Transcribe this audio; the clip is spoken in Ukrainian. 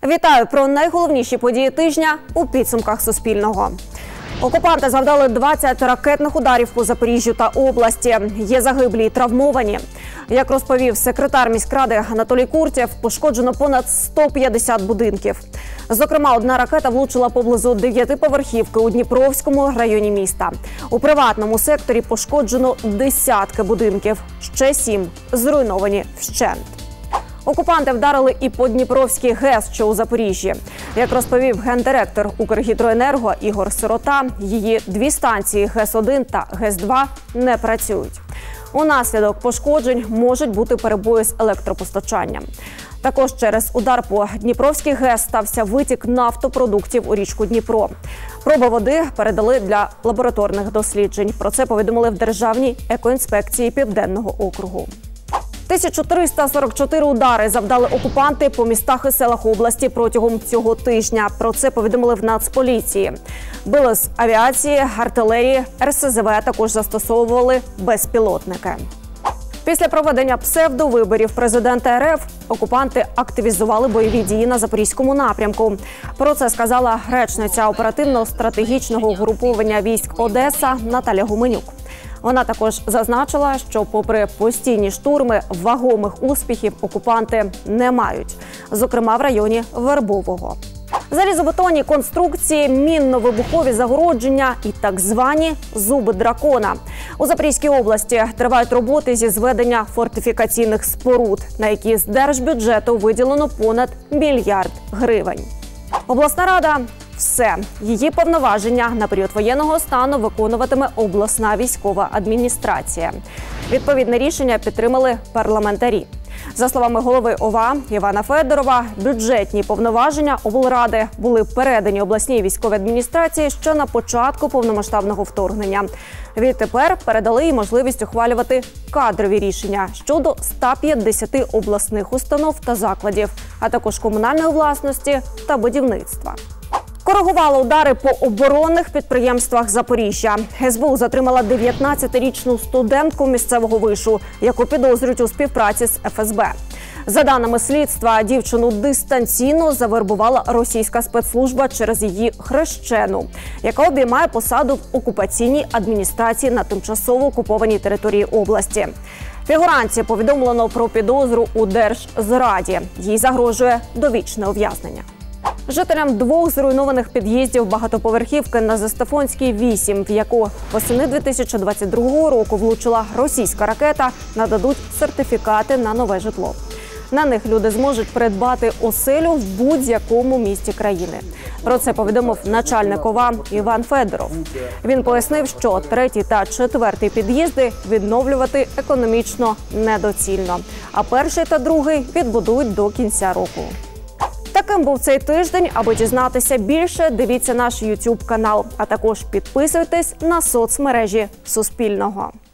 Вітаю про найголовніші події тижня у підсумках Суспільного. Окупанти завдали 20 ракетних ударів по Запоріжжю та області. Є загиблі і травмовані. Як розповів секретар міськради Анатолій Куртєв, пошкоджено понад 150 будинків. Зокрема, одна ракета влучила поблизу 9-поверхівки у Дніпровському районі міста. У приватному секторі пошкоджено десятки будинків. Ще 7 зруйновані вщент. Окупанти вдарили і по Дніпровській ГЕС, що у Запоріжжі. Як розповів гендиректор Укргідроенерго Ігор Сирота, її 2 станції ГЕС-1 та ГЕС-2 не працюють. Унаслідок пошкоджень можуть бути перебої з електропостачанням. Також через удар по Дніпровській ГЕС стався витік нафтопродуктів у річку Дніпро. Проби води передали для лабораторних досліджень. Про це повідомили в Державній екоінспекції Південного округу. 1344 удари завдали окупанти по містах і селах області протягом цього тижня. Про це повідомили в Нацполіції. Били з авіації, артилерії, РСЗВ, також застосовували безпілотники. Після проведення псевдовиборів президента РФ окупанти активізували бойові дії на Запорізькому напрямку. Про це сказала речниця оперативно-стратегічного угруповання військ Одеса Наталя Гуменюк. Вона також зазначила, що попри постійні штурми, вагомих успіхів окупанти не мають. Зокрема, в районі Вербового. Залізобетонні конструкції, мінно-вибухові загородження і так звані «зуби дракона». У Запорізькій області тривають роботи зі зведення фортифікаційних споруд, на які з держбюджету виділено понад 1 мільярд гривень. Обласна рада – все. Її повноваження на період воєнного стану виконуватиме обласна військова адміністрація. Відповідне рішення підтримали парламентарі. За словами голови ОВА Івана Федорова, бюджетні повноваження облради були передані обласній військовій адміністрації ще на початку повномасштабного вторгнення. Відтепер передали їй можливість ухвалювати кадрові рішення щодо 150 обласних установ та закладів, а також комунальної власності та будівництва. Коригувала удари по оборонних підприємствах Запоріжжя. СБУ затримала 19-річну студентку місцевого вишу, яку підозрюють у співпраці з ФСБ. За даними слідства, дівчину дистанційно завербувала російська спецслужба через її хрещену, яка обіймає посаду в окупаційній адміністрації на тимчасово окупованій території області. Фігурантці повідомлено про підозру у держзраді. Їй загрожує довічне ув'язнення. Жителям 2 зруйнованих під'їздів багатоповерхівки на Застафонській, 8, в яку восени 2022 року влучила російська ракета, нададуть сертифікати на нове житло. На них люди зможуть придбати оселю в будь-якому місті країни. Про це повідомив начальник ОВА Іван Федоров. Він пояснив, що 3-й та 4-й під'їзди відновлювати економічно недоцільно, а 1-й та 2-й відбудують до кінця року. Таким був цей тиждень. Аби дізнатися більше, дивіться наш YouTube канал, а також підписуйтесь на соцмережі Суспільного.